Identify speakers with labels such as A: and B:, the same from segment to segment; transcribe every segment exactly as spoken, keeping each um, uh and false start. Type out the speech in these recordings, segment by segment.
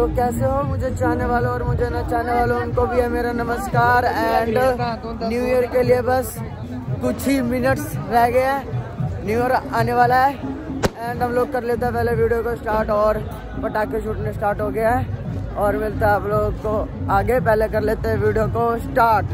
A: तो कैसे हो मुझे चाहने वालों और मुझे न चाहने वालों, उनको भी है मेरा नमस्कार। एंड न्यू ईयर के लिए बस कुछ ही मिनट्स रह गए हैं, न्यू ईयर आने वाला है। एंड हम लोग कर लेते हैं पहले वीडियो को स्टार्ट, और पटाखे छूटने स्टार्ट हो गया है और मिलता है आप लोगों को आगे। पहले कर लेते हैं वीडियो को स्टार्ट।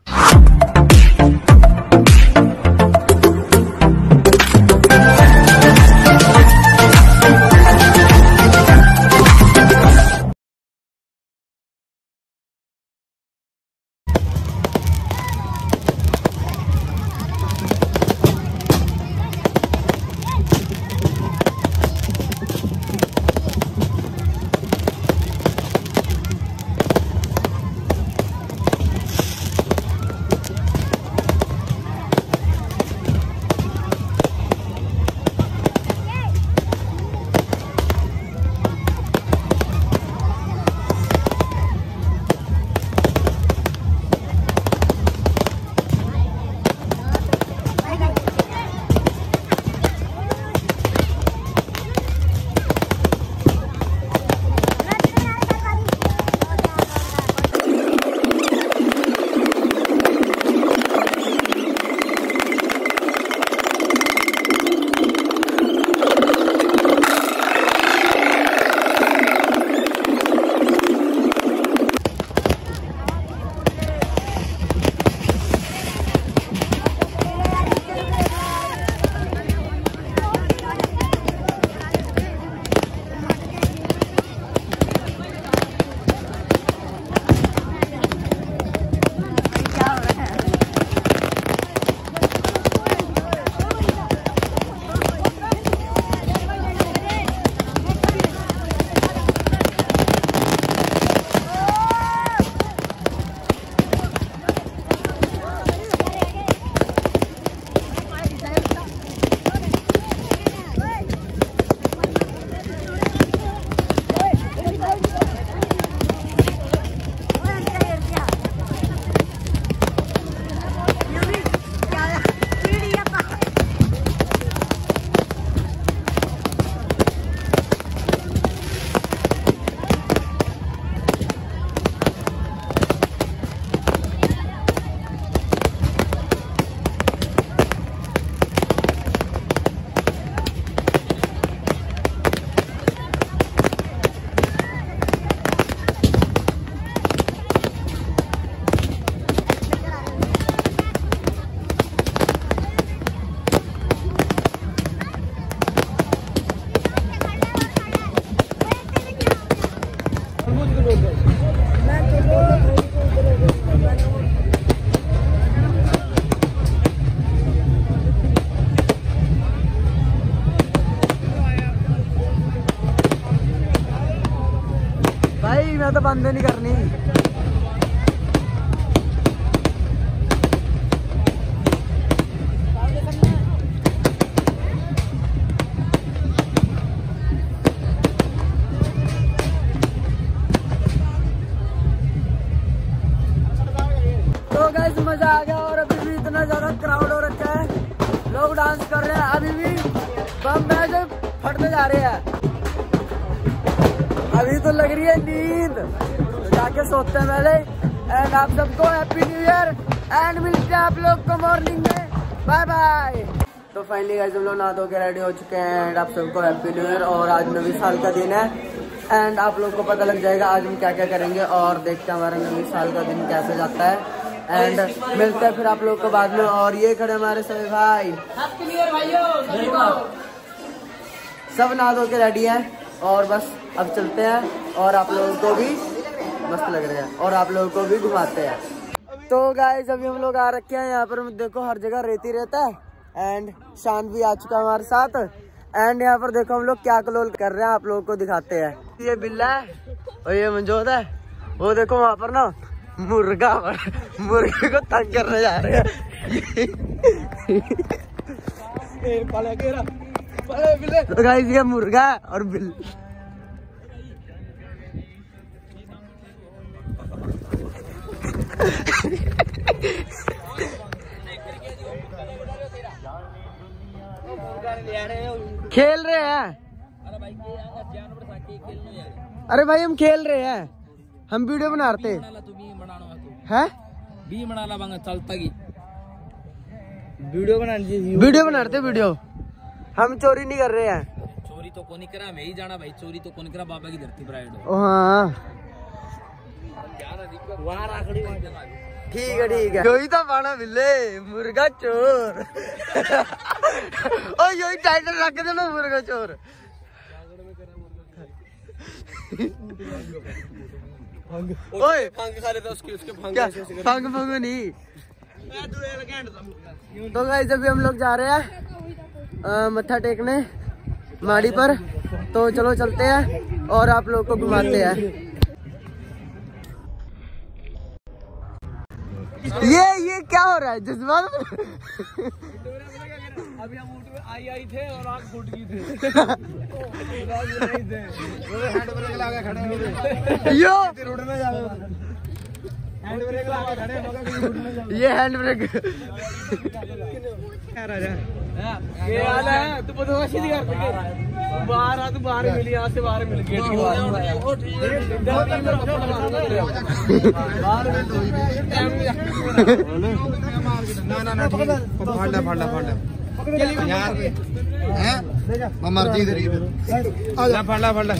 A: भाई मैं तो बंद नहीं करनी। तो गाइस मजा आ गया और अभी भी इतना ज्यादा क्राउड हो रखा है, लोग डांस कर रहे हैं, अभी भी बम बैज फटते जा रहे हैं। अभी तो लग रही है नींद, तो जाके सोते हैं पहले। एंड आप सबको हैप्पी न्यू ईयर एंड मिलते हैं आप लोग को मॉर्निंग में। Bye bye. तो फाइनली गाइस हम लोग नहा धो के रेडी हो चुके हैं एंड आप सबको हैप्पी न्यू ईयर। और आज नवी साल का दिन है एंड आप लोग को पता लग जाएगा आज हम क्या क्या करेंगे और देखते हैं हमारा नवी साल का दिन कैसे जाता है। एंड मिलते हैं फिर आप लोग को बाद में। और ये खड़े हमारे सभी भाई, हैप्पी न्यू ईयर भाइयों। सब नहा धो के रेडी है और बस अब चलते हैं और आप लोगों को भी मस्त लग रहे हैं और आप लोगों को भी घुमाते हैं। तो गाइस अभी हम लोग आ रखे हैं यहाँ पर, देखो हर जगह रेती रहता है। एंड शान भी आ चुका है हमारे साथ। एंड यहाँ पर देखो हम लोग क्या कलोल कर रहे हैं, आप लोगों को दिखाते हैं। ये बिल्ला है और ये मंजोत है। वो देखो वहाँ पर ना मुर्गा मुर्गे को तंग करने जा रहे हैं। तो गाइस ये मुर्गा और बिल खेल रहे हैं। अरे भाई हम खेल रहे हैं, हम वीडियो बना रहे हैं। चलता की वीडियो बना वीडियो बना रहे वीडियो, हम चोरी नहीं कर रहे हैं। चोरी तो कौन करा, मैं ही जाना भाई, चोरी तो कौन करा, बाबा की धरती पर आए। हाँ ठीक है ठीक है, यही तो पाना मिले मुर्गा चोर। ओ यही टाइटल रख देना मुर्गा चोर। ओए फंग खा लेता उसके उसके फंग फंग फंग नहीं। तो गाइस अभी हम लोग जा रहे हैं मत्था टेकने माड़ी पर, तो चलो चलते हैं और आप लोग को घुमाते हैं। ये ये क्या हो रहा है जज्बात? अभी हम ऊँट में आई आई थे और आग फूट गई थे। हैंड ब्रेक लगा खड़े हो गए, यो उड़ने जा रहे, हैंड ब्रेक लगा खड़े हो गए, ये हैंड ब्रेक क्या राजा ये वाला है। तू बदमाशी नहीं कर सके, बाहर आ, तू बाहर मिली, यहाँ से बाहर मिल गया। ना ना ना फाड़ा फाड़ा फाड़ा यार हैं मर्जी इधर आजा, फाड़ा फाड़ा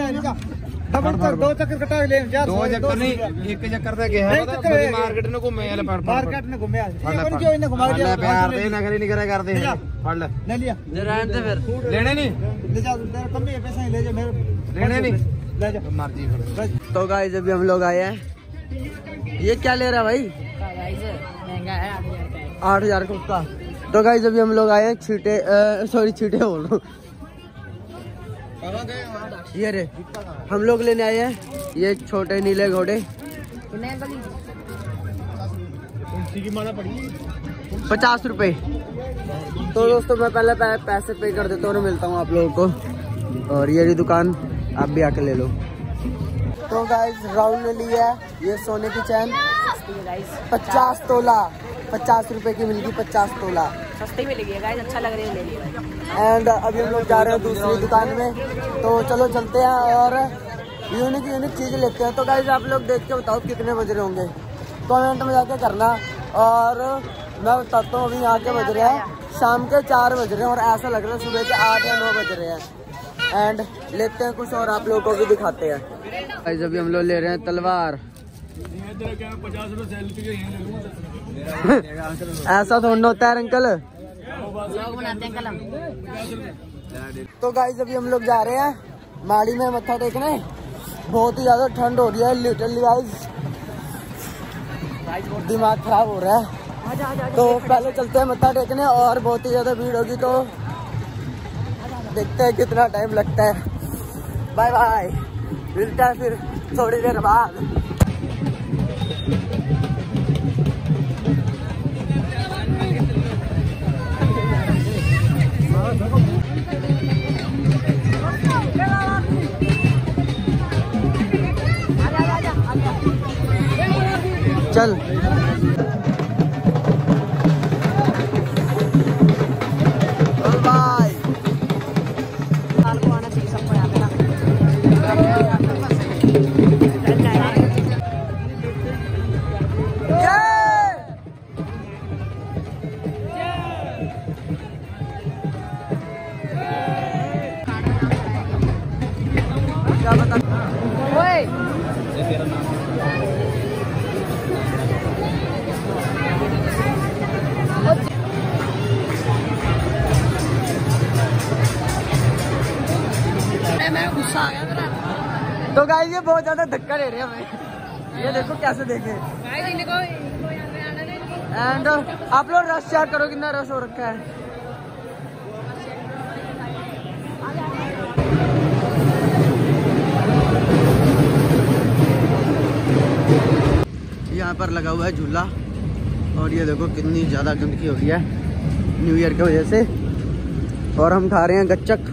A: दो चक्कर कटा ले, दो चक्कर नहीं एक चक्कर तक है। मार्केट ने घूमे मार्केट ने घूमे क्यों इन्हें घुमा दिया प्यार दे ना करे नहीं करे करते हैं। फाड़ ले ले लिया रहने दे, फिर लेने नहीं ले जा, तेरा कम ही पैसे ले जा, मेरे लेने नहीं ले जा मर्जी। तो गाइस अभी हम लोग आए हैं, ये क्या ले रहा है भाई? महंगा है, आठ हजार का उसका। तो गाइस अभी हम लोग आए हैं छीटे, सॉरी छीटे बोल रहा हूँ, ये रे हम लोग लेने आए हैं ये छोटे नीले घोड़े। पचास रुपए। तो दोस्तों मैं पहले पैसे पे कर देता हूँ और मिलता हूँ आप लोगों को। और ये दुकान आप भी आके ले लो। तो गाइस राहुल ने लिया है ये सोने की चैन, पचास तोला, पचास रुपए की मिल गई, पचास तोला सस्ती मिलेगी गाइस, अच्छा लग रही है, ले लिया। एंड अभी हम लोग जा रहे हैं दूसरी दुकान में, तो चलो चलते हैं और यूनिक यूनिक चीजें लेते हैं। तो गाइस आप लोग देख के बताओ कितने बज रहे होंगे, कमेंट में जाके करना। और मैं बताता हूँ अभी यहाँ के बज रहे हैं शाम के चार बज रहे हैं और ऐसा लग रहा है सुबह के आठ या नौ बज रहे हैं। एंड लेते हैं कुछ और आप लोगों को भी दिखाते हैं। गाइस अभी हम लोग ले रहे हैं तलवार। ऐसा थोड़ा होता है अंकल, तो गाइस अभी हम लोग जा रहे हैं माड़ी में मत्था टेकने। बहुत ही ज्यादा ठंड हो रही है, लिटरली गाइस दिमाग खराब हो रहा है। तो पहले चलते हैं मत्था टेकने और बहुत ही ज्यादा भीड़ होगी, तो देखते हैं कितना टाइम लगता है। बाय बाय, मिलता है फिर थोड़ी देर बाद। चल बाय। आना चाहिए सबको यहाँ पे ना। क्या बता तो गाइस ये बहुत ज्यादा धक्का दे रहे हैं हमें, ये देखो कैसे देखे। एंड आप लोग रश चेक करो कितना रश हो रखा है। यहाँ पर लगा हुआ है झूला और ये देखो कितनी ज्यादा गंदगी हो गई है न्यू ईयर की वजह से। और हम खा रहे हैं गच्चक।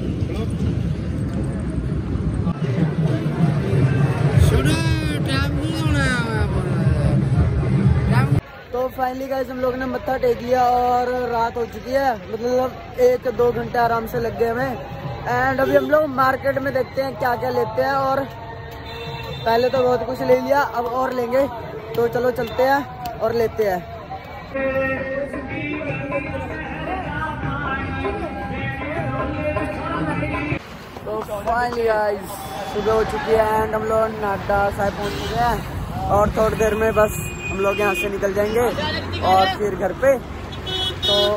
A: तो फाइनली गाइस हम लोग ने मत्था टेक लिया और रात हो चुकी है, मतलब एक दो घंटे आराम से लग गए हमें। एंड अभी हम लोग मार्केट में देखते हैं क्या क्या लेते हैं, और पहले तो बहुत कुछ ले लिया, अब और लेंगे, तो चलो चलते हैं और लेते हैं। तो फाइनली गाइस सुबह हो चुकी है एंड हम लोग नाडा साहिब पहुंच चुके हैं, और थोड़ी देर में बस हम लोग यहाँ से निकल जाएंगे और फिर घर पे। तो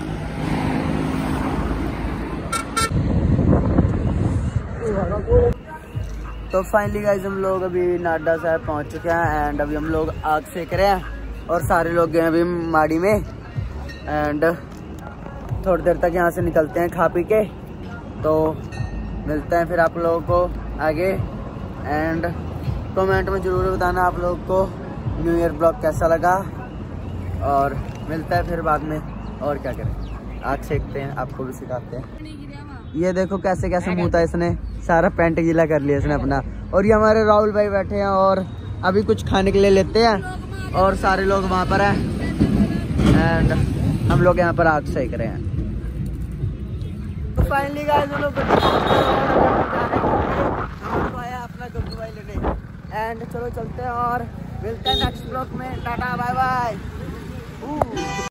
A: तो फाइनली गाइस हम लोग अभी नाडा साहिब पहुंच चुके हैं एंड अभी हम लोग आग सेक रहे हैं और सारे लोग गए अभी माड़ी में, एंड थोड़ी देर तक यहाँ से निकलते हैं खा पी के। तो मिलते हैं फिर आप लोगों को आगे, एंड कमेंट में ज़रूर बताना आप लोगों को न्यू ईयर ब्लॉग कैसा लगा, और मिलता है फिर बाद में। और क्या करें, आग सेकते हैं, आपको भी सिखाते हैं। ये देखो कैसे कैसे मुँह था इसने, सारा पैंट गीला कर लिया इसने अपना। और ये हमारे राहुल भाई बैठे हैं और अभी कुछ खाने के लिए लेते हैं, और सारे लोग वहाँ पर हैं एंड हम लोग यहाँ पर आग सेक रहे हैं। तो फाइनली गाइस हम लोग आया अपना गब्बू भाई लेने, एंड चलो चलते हैं और मिलते हैं नेक्स्ट ब्लॉग में। Tata bye bye.